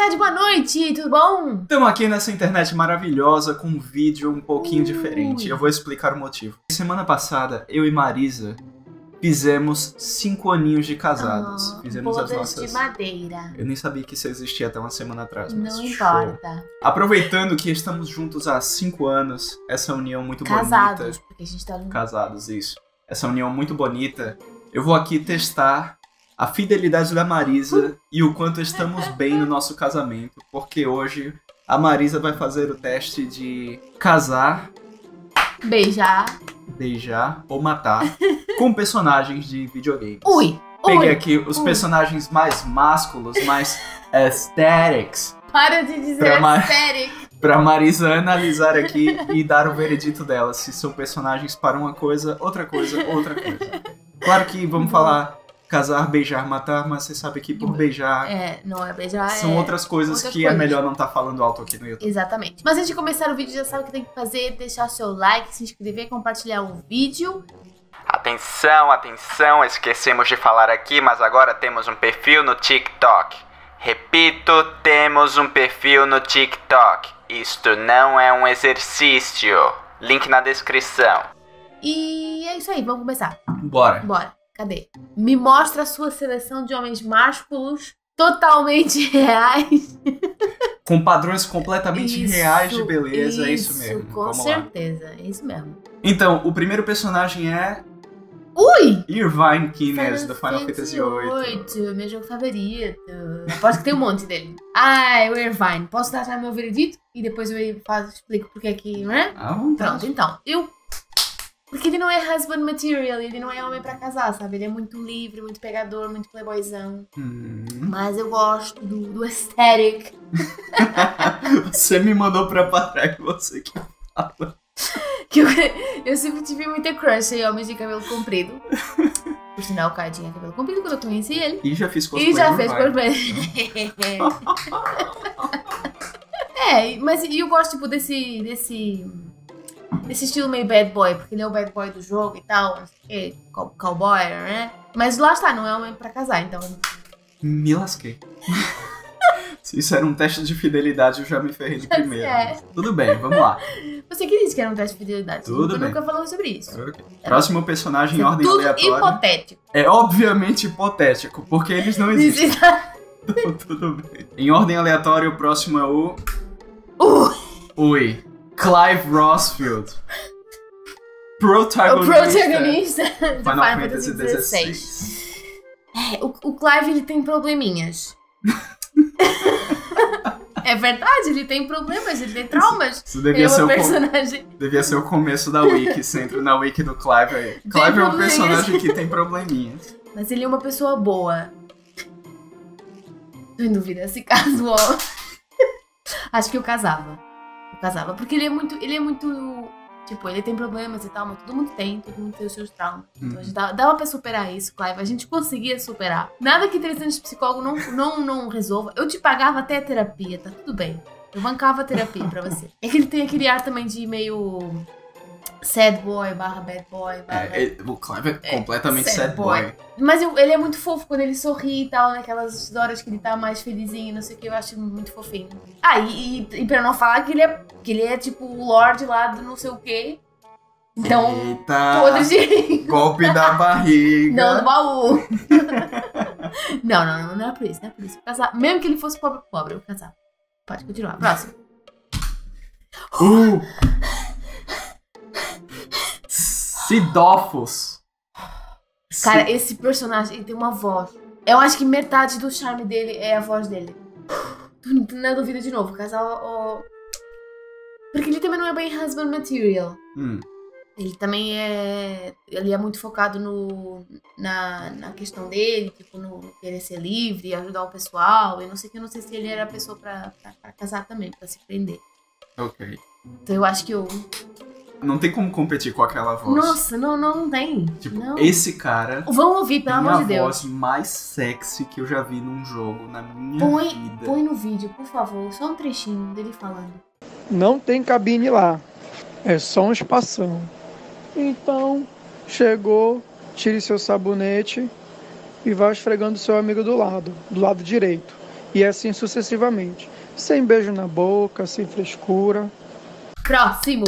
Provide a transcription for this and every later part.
tarde, boa noite, tudo bom? Estamos aqui nessa internet maravilhosa com um vídeo um pouquinho diferente. Eu vou explicar o motivo. Semana passada, eu e Marisa fizemos 5 aninhos de casados. Fizemos as nossas... de madeira. Eu nem sabia que isso existia até uma semana atrás. Mas não importa. Aproveitando que estamos juntos há 5 anos, essa união muito casados, bonita. Porque a gente tá... Casados, isso. Essa união muito bonita. Eu vou aqui testar a fidelidade da Marisa e o quanto estamos bem no nosso casamento. Porque hoje a Marisa vai fazer o teste de casar, beijar ou matar com personagens de videogame. Peguei aqui os personagens mais másculos, mais aesthetics. Para de dizer aesthetic. Pra Marisa analisar aqui e dar o veredito dela. Se são personagens para uma coisa, outra coisa, outra coisa. Claro que vamos falar casar, beijar, matar, mas você sabe que por beijar... não é beijar, são outras coisas que é melhor não estar falando alto aqui no YouTube. Exatamente. Mas antes de começar o vídeo, já sabe o que tem que fazer. Deixar o seu like, se inscrever, compartilhar o vídeo. Atenção, atenção, esquecemos de falar aqui, mas agora temos um perfil no TikTok. Repito, temos um perfil no TikTok. Isto não é um exercício. Link na descrição. E é isso aí, vamos começar. Bora. Cadê? Me mostra a sua seleção de homens másculos totalmente reais. Com padrões completamente reais de beleza, é isso mesmo. Com certeza, é isso mesmo. Então, o primeiro personagem é... Irvine Kinnes, do Final Fantasy VIII. Meu jogo favorito. Aposto que tem um monte dele. O Irvine. Posso dar já meu veredito? E depois eu explico porque é que, não é? Pronto, então. Porque ele não é husband material, ele não é homem pra casar, sabe? Ele é muito livre, muito pegador, muito playboyzão. Mas eu gosto do aesthetic. Você me mandou pra parar e você que fala. Eu sempre tive muita crush em homens de cabelo comprido. Por sinal, o Caio tinha cabelo comprido quando eu conheci ele. E já fiz cosplay. E já fez cosplay. Mas eu gosto, tipo, desse estilo meio bad boy, porque ele é o bad boy do jogo e tal, não sei o que, cowboy, né? Mas lá está, não é homem pra casar, então... Me lasquei. Se isso era um teste de fidelidade, eu já me ferrei de primeira. Tudo bem, vamos lá. Você que disse que era um teste de fidelidade. Tudo bem. Nunca falou sobre isso. Okay. Próximo personagem em ordem aleatória. Tudo hipotético. É obviamente hipotético, porque eles não existem. Tudo bem. Em ordem aleatória, o próximo é o... Clive Rossfield. Protagonista do Final Fantasy XVI. O Clive, ele tem probleminhas. É verdade, ele tem problemas, ele tem traumas. Isso devia ser o começo da wiki. Você entra na wiki do Clive aí. Clive é um personagem que tem probleminhas. Mas ele é uma pessoa boa. Tô em dúvida, se casou. Acho que eu casava. Porque ele é muito, tipo, ele tem problemas e tal, mas todo mundo tem os seus traumas. Então a gente dava pra superar isso, Clive, a gente conseguia superar. Nada que 3 anos de psicólogo não resolva. Eu te pagava até a terapia, tá tudo bem. Eu bancava a terapia pra você. É que ele tem aquele ar também de meio sad boy / bad boy. O Clive é completamente sad boy. Mas ele é muito fofo quando ele sorri e tal, naquelas horas que ele tá mais felizinho, não sei o que, eu acho muito fofinho. E pra não falar que ele é tipo o Lorde lá do não sei o que. Então, podre de... golpe da barriga. Não, do baú. Não é por isso, Casar. Mesmo que ele fosse pobre, eu vou casar. Pode continuar, próximo. Sidófos. Cara, esse personagem, ele tem uma voz. Eu acho que metade do charme dele é a voz dele. Tu não duvida de novo, casal... Porque ele também não é bem husband material. Ele também é... Ele é muito focado na questão dele, tipo, no querer ser livre e ajudar o pessoal. E não sei se ele era a pessoa pra casar também, pra se prender. Ok. Então eu acho que eu... Não tem como competir com aquela voz. Nossa, não tem. Tipo, não. Esse cara... Vamos ouvir, pelo amor de Deus. A voz mais sexy que eu já vi num jogo na minha vida. Põe no vídeo, por favor. Só um trechinho dele falando. Não tem cabine lá. É só um espação. Então, chegou, tire seu sabonete e vá esfregando seu amigo do lado direito. E assim sucessivamente. Sem beijo na boca, sem frescura. Próximo.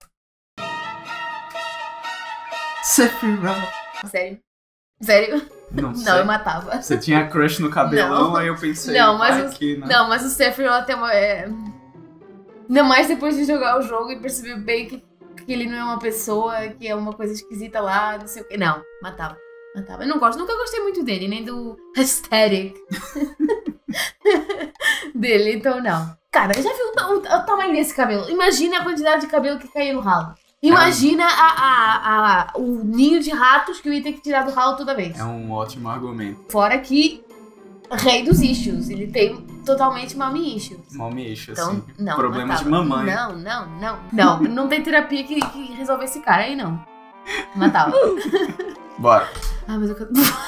Sephiroth. Sério? Sério? Não sei. Não, eu matava. Você tinha crush no cabelão, Não. aí eu pensei, Não, mas vai o- que, né? Não, mas o Sephiroth é uma... Ainda mais depois de jogar o jogo e perceber bem que ele não é uma pessoa, que é uma coisa esquisita lá, não sei o quê. Não, matava. Matava. Eu não gosto, nunca gostei muito dele, nem do aesthetic dele, então não. Cara, já viu o tamanho desse cabelo? Imagina a quantidade de cabelo que caía no ralo. Imagina o ninho de ratos que eu ia ter que tirar do ralo toda vez. É um ótimo argumento. Fora que, rei dos issues, ele tem totalmente mommy issues. Mommy issue, Então, assim. não, Problema matava. de mamãe. Não, não tem terapia que resolve esse cara aí, não. Matava. Bora. Ah, mas eu...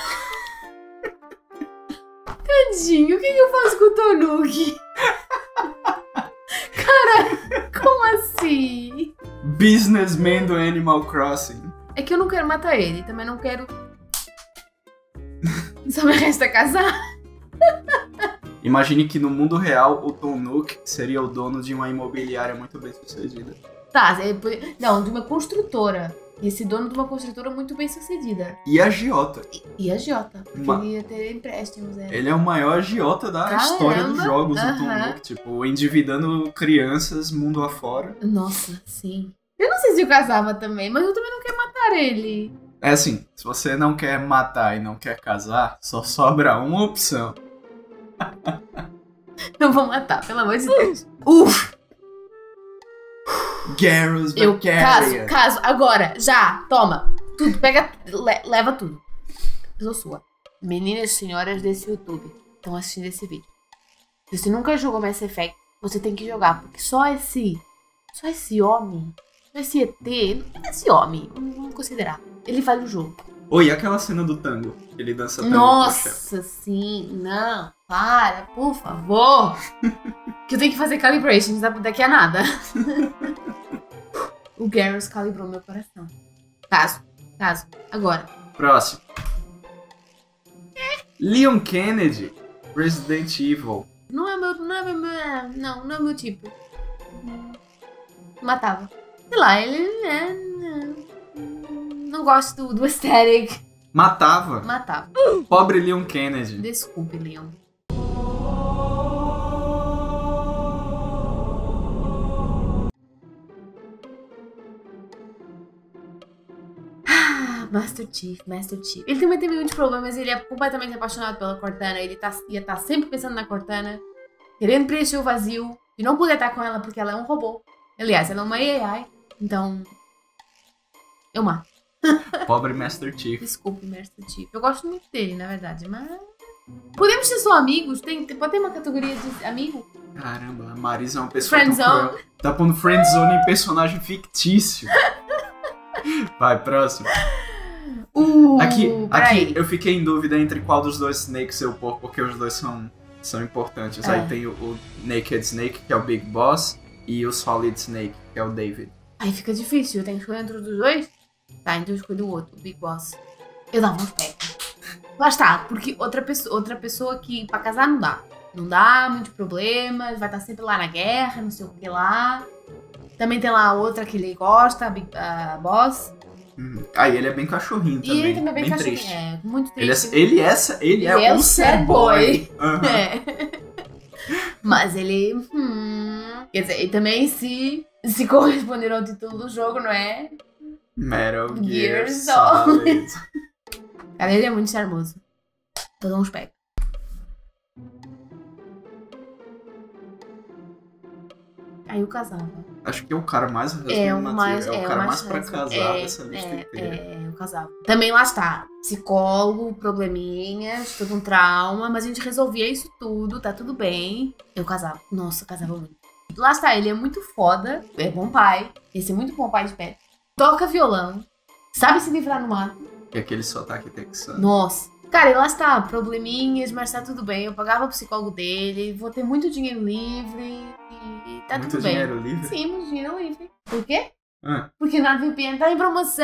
Tadinho, o que eu faço com o Tanuki? Cara, como assim? Businessman do Animal Crossing. É que eu não quero matar ele, também não quero... Só me resta casar. Imagine que no mundo real o Tom Nook seria o dono de uma imobiliária muito bem sucedida. Tá, não, de uma construtora. Esse dono de uma construtora muito bem sucedida. E agiota. E a Jota, porque Ma- ele ia ter empréstimos, né? Ele é o maior agiota da Caramba, história dos jogos, o Tom aham. Nook. Tipo, endividando crianças mundo afora. Nossa, sim. Eu não sei se eu casava também, mas eu também não quero matar ele. É assim, se você não quer matar e não quer casar, só sobra uma opção. Eu vou matar, pelo amor de Deus. Uf! Garrus Eu Valkyria. caso, agora, já, toma. Tudo, pega, leva tudo. Eu sou sua. Meninas e senhoras desse YouTube estão assistindo esse vídeo. Se você nunca jogou Mass Effect, você tem que jogar, porque só esse homem, só esse ET, esse homem, vamos considerar, ele faz o jogo. Oi, e aquela cena do tango? Ele dança tango com o chefe. Nossa, sim, não, para, por favor. Que eu tenho que fazer calibrations daqui a nada. O Garrus calibrou meu coração. Caso, agora. Próximo. Leon Kennedy, Resident Evil. Não é meu tipo. Matava. Sei lá, ele não gosto do aesthetic. Matava. Matava. Pobre Leon Kennedy. Desculpe, Leon. Master Chief. Ele também teve muitos problemas, ele é completamente apaixonado pela Cortana, ele ia estar sempre pensando na Cortana, querendo preencher o vazio, e não poder estar com ela porque ela é um robô. Aliás, ela é uma AI, então... Eu mato. Pobre Master Chief. Desculpe, Master Chief. Eu gosto muito dele, na verdade, mas... Podemos ser só amigos? Pode ter uma categoria de amigo? Caramba, a Marisa é uma pessoa tão Friendzone. cruel. Tá pondo friendzone em personagem fictício. Vai, próximo. Aqui, peraí. eu fiquei em dúvida entre qual dos dois Snakes eu pôr, porque os dois são importantes. É. Aí tem o Naked Snake, que é o Big Boss, e o Solid Snake, que é o David. Aí fica difícil, eu tenho que escolher entre os dois? Tá, então eu escolho o outro, o Big Boss. Eu dava uns pés. Lá está, porque outra pessoa que pra casar não dá. Não dá, muitos problemas, vai estar sempre lá na guerra, não sei o que lá. Também tem lá a outra que ele gosta, a Boss. Aí ele é bem cachorrinho também. E ele também é bem cachorrinho. triste. É, muito Ele triste. é um sad boy. Aham. É. Mas ele... Quer dizer, e também se corresponder ao título do jogo, não é? Metal Gear Gear Solid. Cara, ele é muito charmoso. Tô dando uns pés. Aí eu casava. Acho que é o cara mais É o mais pra casar dessa lista inteira. eu casava. Também lá está. Psicólogo, probleminhas, todo um trauma, mas a gente resolvia isso tudo, tá tudo bem. Eu casava. Nossa, eu casava muito. Lá está, ele é muito foda, é bom pai, ia ser muito bom pai de pé. Toca violão, sabe se livrar no mato. E aquele sotaque texano. Nossa. Cara, e lá está, probleminhas, mas tá tudo bem. Eu pagava o psicólogo dele, vou ter muito dinheiro livre e tá Muito tudo bem. dinheiro livre? Sim, muito dinheiro livre. Por quê? Porque NordVPN tá em promoção!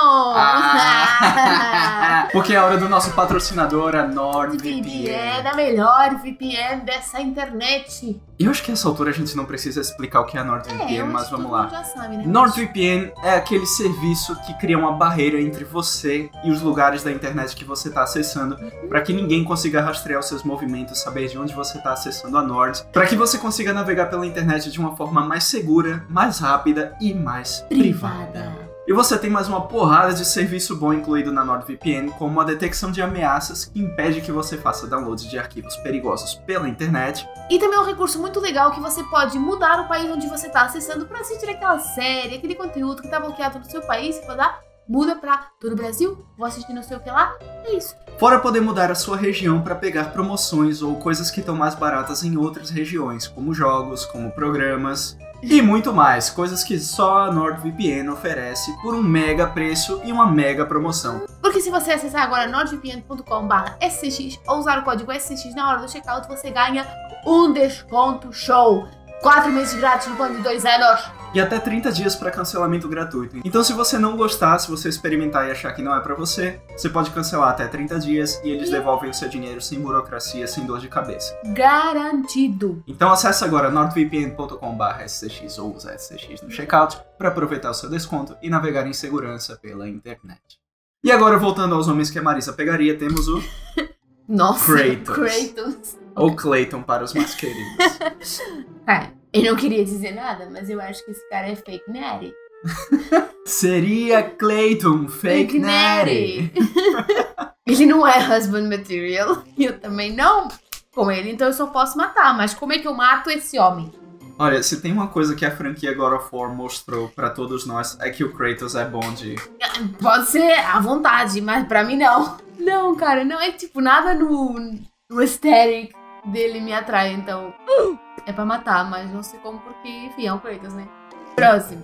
Porque é a hora do nosso patrocinador, a NordVPN. VPN, a melhor VPN dessa internet. E eu acho que a essa altura a gente não precisa explicar o que é a NordVPN, mas vamos lá. Já sabe, né? NordVPN é aquele serviço que cria uma barreira entre você e os lugares da internet que você está acessando, para que ninguém consiga rastrear os seus movimentos, saber de onde você está acessando a Nord, para que você consiga navegar pela internet de uma forma mais segura, mais rápida e mais privada. E você tem mais uma porrada de serviço bom incluído na NordVPN, como a detecção de ameaças, que impede que você faça downloads de arquivos perigosos pela internet. E também é um recurso muito legal que você pode mudar o país onde você está acessando para assistir aquela série, aquele conteúdo que está bloqueado no seu país, você pode muda para todo o Brasil, vou assistir não sei o que lá, é isso. Fora poder mudar a sua região para pegar promoções ou coisas que estão mais baratas em outras regiões, como jogos, como programas e muito mais, coisas que só a NordVPN oferece por um mega preço e uma mega promoção. Porque se você acessar agora nordvpn.com/scx ou usar o código SCX na hora do checkout, você ganha um desconto show. 4 meses grátis no plano de 2 anos. E até 30 dias para cancelamento gratuito. Então se você não gostar, se você experimentar e achar que não é pra você, você pode cancelar até 30 dias e eles devolvem o seu dinheiro sem burocracia, sem dor de cabeça. Garantido. Então acesse agora nordvpn.com/scx ou usa SCX no checkout para aproveitar o seu desconto e navegar em segurança pela internet. E agora, voltando aos homens que a Marisa pegaria, temos o... Nossa, Kratos. Ou Clayton para os mais queridos. Eu não queria dizer nada, mas eu acho que esse cara é fake natty. Seria Clayton, fake natty. Ele não é husband material. E eu também não com ele, então eu só posso matar. Mas como é que eu mato esse homem? Olha, se tem uma coisa que a franquia God of War mostrou pra todos nós, é que o Kratos é bom de... Pode ser à vontade, mas pra mim não. Não, cara, não é tipo nada no aesthetic dele me atrai, então... É pra matar, mas não sei como porque, enfim, é o Kratos, né? Próximo.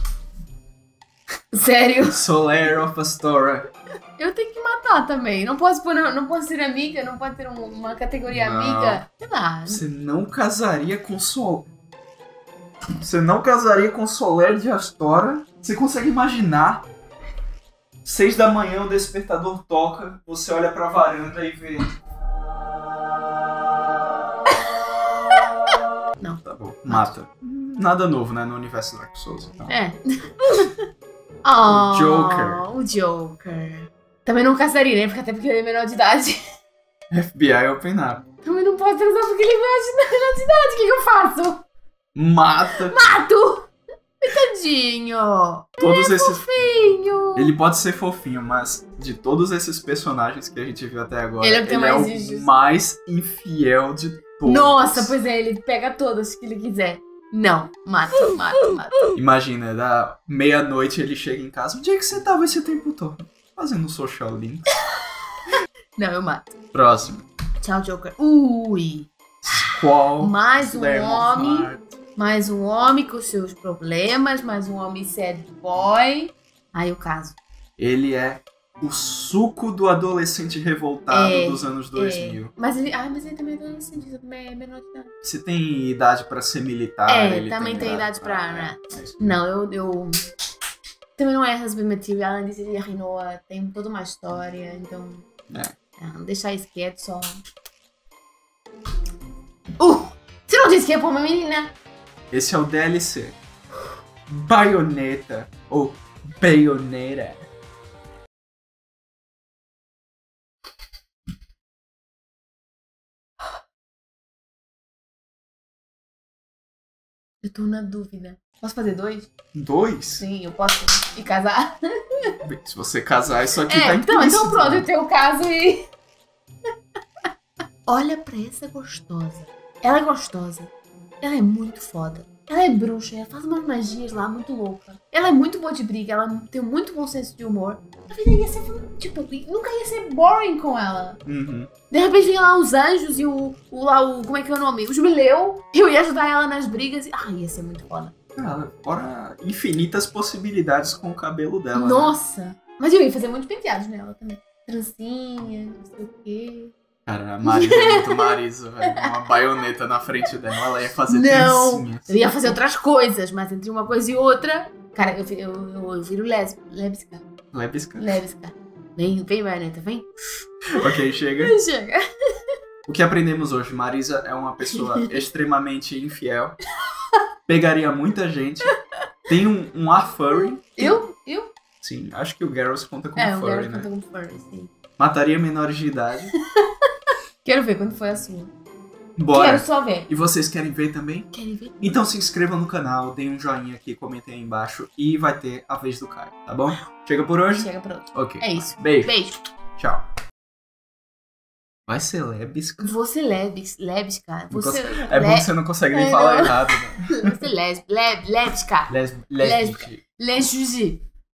Sério? Solaire of Astora. Eu tenho que matar também. Não posso ser amiga, não pode ter uma categoria não. Amiga. Sei lá. Você não casaria com Você não casaria com Solaire de Astora? Você consegue imaginar? 6 da manhã o despertador toca, você olha pra varanda e vê... Não. Tá bom, mata. Nada novo, né, no universo Dark Souls. Então. É. O Joker. O Joker. Também não casaria, né? Até porque ele é menor de idade. FBI Open Up. Também não posso transar porque ele é menor de idade. O que eu faço? Mata. Mato! Coitadinho. Todos ele é esses... fofinho. Ele pode ser fofinho, mas de todos esses personagens que a gente viu até agora, ele é o mais infiel de todos. Nossa, pois é, ele pega todas que ele quiser. Não, mato. Imagina, da meia-noite ele chega em casa. Onde é que você tava esse tempo todo? Fazendo um social link. Não, eu mato. Próximo. Tchau, Joker. Ui. Qual? Mais um homem com seus problemas, mais um homem sad boy. Aí o caso. Ele é o suco do adolescente revoltado dos anos 2000. Mas ele também é adolescente, ele também é menor de idade. Você tem idade pra ser militar? Ele também tem idade pra... né? Não, eu... Também não é husband material, além disso ele arruinou, tem toda uma história, então... deixar isso quieto, só... Você não disse que é pra uma menina? Esse é o DLC. Bayonetta, ou Bayonetta. Eu tô na dúvida. Posso fazer 2? 2? Sim, eu posso ir casar. Bem, se você casar, isso aqui tá implícito. Então pronto, eu tenho o caso e... Olha pra essa gostosa. Ela é gostosa. Ela é muito foda. Ela é bruxa, ela faz umas magias lá muito louca. Ela é muito boa de briga, ela tem muito bom senso de humor. A vida ia ser, tipo, nunca ia ser boring com ela. Uhum. De repente vinha lá os anjos e como é que é o nome? O jubileu. Eu ia ajudar ela nas brigas e... ia ser muito foda. Fora infinitas possibilidades com o cabelo dela. Nossa! Né? Mas eu ia fazer muitos penteados nela também. Trancinha, não sei o quê. Cara, a Marisa é muito Marisa, velho. Uma baioneta na frente dela, ela ia fazer trancinhas. Eu ia fazer outras coisas, mas entre uma coisa e outra, Cara, eu viro lésbica. Lébisca. Vem, Marneta, vem. Ok, chega. Chega. O que aprendemos hoje? Marisa é uma pessoa extremamente infiel. Pegaria muita gente. Tem um ar furry. Eu? Sim, acho que o Garrus conta como O furry, Garrus né? conta como furry, sim. Mataria menores de idade. Quero ver quando foi a sua. Bora. Quero só ver. E vocês querem ver também? Querem ver? Então se inscrevam no canal, deem um joinha aqui, comentem aí embaixo e vai ter a vez do Caio, tá bom? Chega por hoje? Chega pronto. Ok. É isso. Beijo. Beijo. Tchau. Vai ser lébisca? Você lésbica. Você É bom que você não consegue nem falar errado, né? Você lésbica. Lésbica. Lésbica.